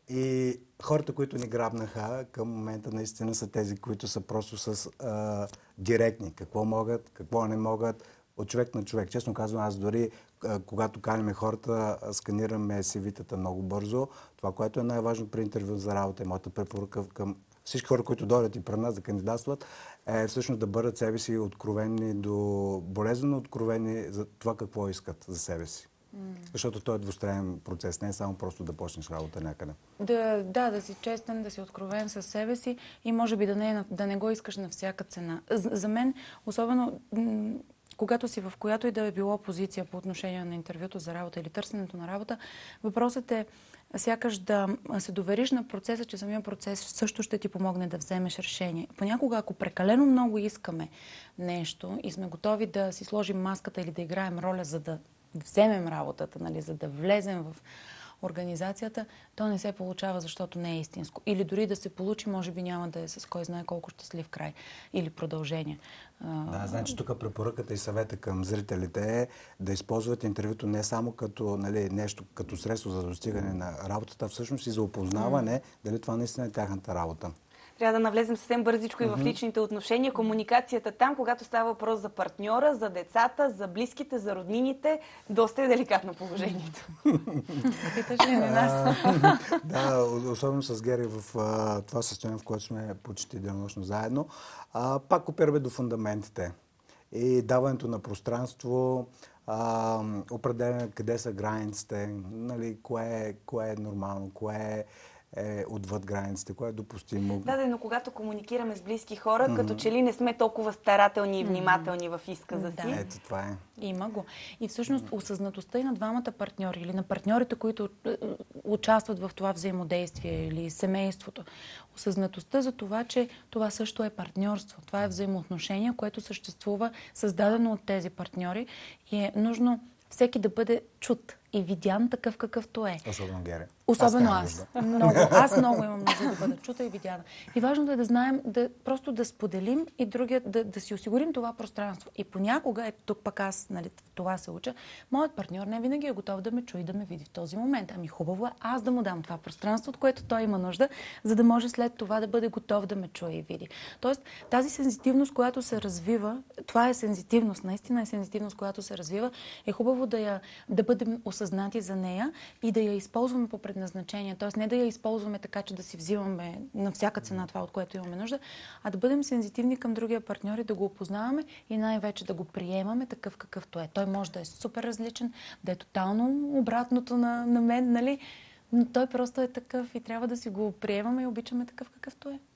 Speaker 6: И хората, които ни грабнаха към момента наистина са тези, които са просто с а, директни. Какво могат, какво не могат, от човек на човек. Честно казвам, аз дори когато каним хората, сканираме си ви-тата много бързо. Това, което е най-важно при интервю за работа, е моята препоръка към всички хора, които дойдат и пред нас да кандидатстват, е всъщност да бъдат себе си откровени до болезнено откровени за това какво искат за себе си. Mm. Защото той е двустранен процес, не е само просто да почнеш работа някъде.
Speaker 7: Да, да, да си честен, да си откровен със себе си и може би да не, да не го искаш на всяка цена. За, за мен, особено когато си в която и да е било позиция по отношение на интервюто за работа или търсенето на работа, въпросът е сякаш да се довериш на процеса, че самия процес също ще ти помогне да вземеш решение. Понякога, ако прекалено много искаме нещо и сме готови да си сложим маската или да играем роля, за да вземем работата, нали, за да влезем в организацията, то не се получава, защото не е истинско. Или дори да се получи, може би няма да е с кой знае колко щастлив край или продължение.
Speaker 6: Да, значи тук препоръката и съвета към зрителите е да използват интервюто не само като, нали, нещо като средство за достигане на работата, всъщност и за опознаване mm. дали това наистина е тяхната работа.
Speaker 3: Трябва да навлезем съвсем бързичко mm-hmm. и в личните отношения. Комуникацията там, когато става въпрос за партньора, за децата, за близките, за роднините, доста е деликатно положението.
Speaker 7: Питаш ли на нас?
Speaker 6: Да, особено с Гери в а, това състояние, в което сме почти денонощно заедно. А, пак опираме до фундаментите. И даването на пространство, а, определяне къде са границите, нали, кое, кое е нормално, кое е е отвъд границите, кое е допустимо.
Speaker 3: Да, да, но когато комуникираме с близки хора, mm-hmm. като че ли не сме толкова старателни и внимателни mm-hmm. в изказа си.
Speaker 7: Да.
Speaker 6: Ето това е.
Speaker 7: Има го. И всъщност осъзнатостта и на двамата партньори или на партньорите, които участват в това взаимодействие или семейството. Осъзнатостта за това, че това също е партньорство. Това е взаимоотношение, което съществува, създадено от тези партньори и е нужно всеки да бъде чут и видян такъв какъвто е.
Speaker 6: Особено Гери.
Speaker 7: Особено аз. аз. Много. Аз много имам нужда да бъда чута и видяна. И важното е да знаем, да, просто да споделим и другият, да, да си осигурим това пространство. И понякога, ето тук пък аз, нали, това се уча, моят партньор не винаги е готов да ме чуе и да ме види в този момент. Ами хубаво е аз да му дам това пространство, от което той има нужда, за да може след това да бъде готов да ме чуе и види. Тоест, тази сензитивност, която се развива, това е сензитивност, наистина е сензитивност, която се развива, е хубаво да, я, да бъдем осъзнати за нея и да я използваме по предназначение. Тоест не да я използваме така, че да си взимаме на всяка цена това, от което имаме нужда, а да бъдем сензитивни към другия партньор и да го опознаваме и най-вече да го приемаме такъв какъвто е. Той може да е супер различен, да е тотално обратното на, на мен, нали? Но той просто е такъв и трябва да си го приемаме и обичаме такъв какъвто е.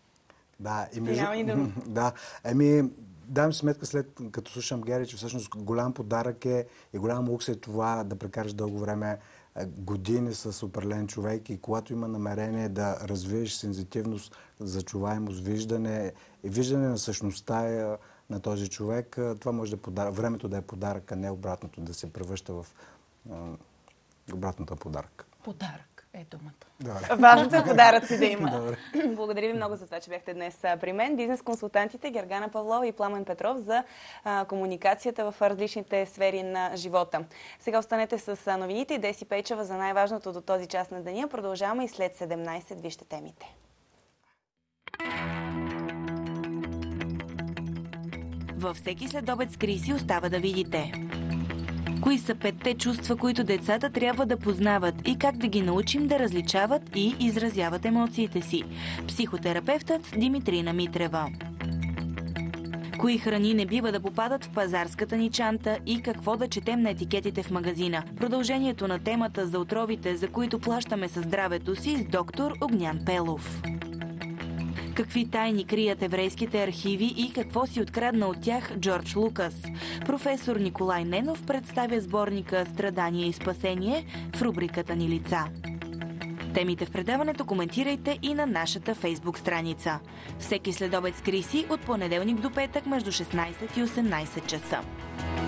Speaker 6: Да, и между... да, ами... Дам си сметка след като слушам Гери, че всъщност голям подарък е и голям лукс е това да прекараш дълго време години с определен човек и когато има намерение да развиеш сензитивност, зачуваемост, виждане и виждане на същността на този човек, това може да подарък, времето да е подарък, а не обратното, да се превръща в а, обратната подарък.
Speaker 7: Подарък е думата.
Speaker 6: Добре.
Speaker 3: Важното е подаръци да има.
Speaker 6: Добре.
Speaker 3: Благодаря ви много за това, че бяхте днес при мен. Бизнес-консултантите Гергана Павлова и Пламен Петров за а, комуникацията в различните сфери на живота. Сега останете с новините и Деси Пейчева за най-важното до този час на деня. Продължаваме и след седемнайсет. Вижте темите.
Speaker 1: Във всеки следобед с Криси остава да видите кои са петте чувства, които децата трябва да познават и как да ги научим да различават и изразяват емоциите си. Психотерапевтът Димитрина Митрева. Кои храни не бива да попадат в пазарската ни чанта и какво да четем на етикетите в магазина. Продължението на темата за отровите, за които плащаме със здравето си, с доктор Огнян Пелов. Какви тайни крият еврейските архиви и какво си открадна от тях Джордж Лукас. Професор Николай Ненов представя сборника «Страдание и спасение» в рубриката ни лица. Темите в предаването коментирайте и на нашата Фейсбук страница. Всеки следобед с Криси от понеделник до петък между шестнайсет и осемнайсет часа.